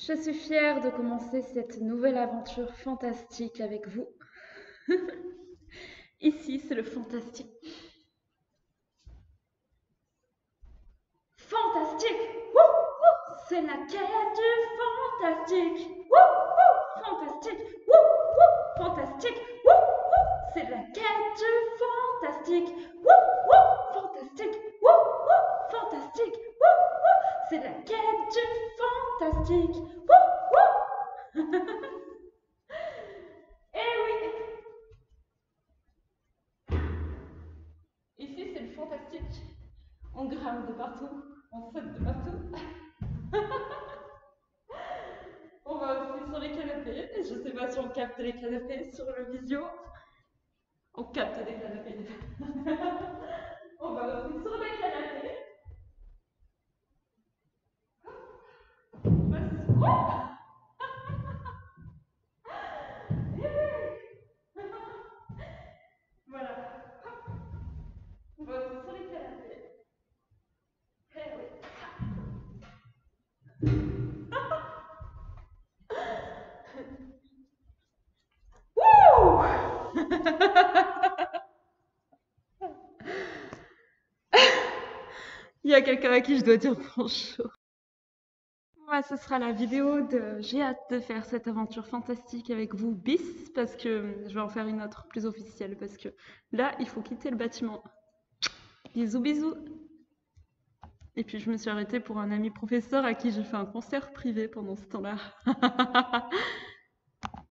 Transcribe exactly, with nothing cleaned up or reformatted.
Je suis fière de commencer cette nouvelle aventure fantastique avec vous. Ici, c'est le fantastique. Fantastique! Wouh, wouh, c'est la quête du fantastique. Wouh, wouh, fantastique. Wouh, wouh, fantastique. Wouh, wouh, c'est la quête du fantastique. Wouh, wouh, fantastique. Wouh, wouh, fantastique. Wouh, wouh, c'est la quête du fantastique. Wouh, wouh. Eh oui! Ici, c'est le fantastique. On grimpe de partout, on saute de partout. On va aussi sur les canapés. Je sais pas si on capte les canapés sur le visio. On capte des canapés. On va aussi sur les canapés. On va se- Oh! Eh oui! Voilà. On va aussi sur les canapés. Eh oui. Wouh! Il y a quelqu'un à qui je dois dire bonjour. Ouais, ce sera la vidéo de j'ai hâte de faire cette aventure fantastique avec vous bis parce que je vais en faire une autre plus officielle parce que là il faut quitter le bâtiment. Bisous bisous. Et puis je me suis arrêtée pour un ami professeur à qui j'ai fait un concert privé pendant ce temps-là.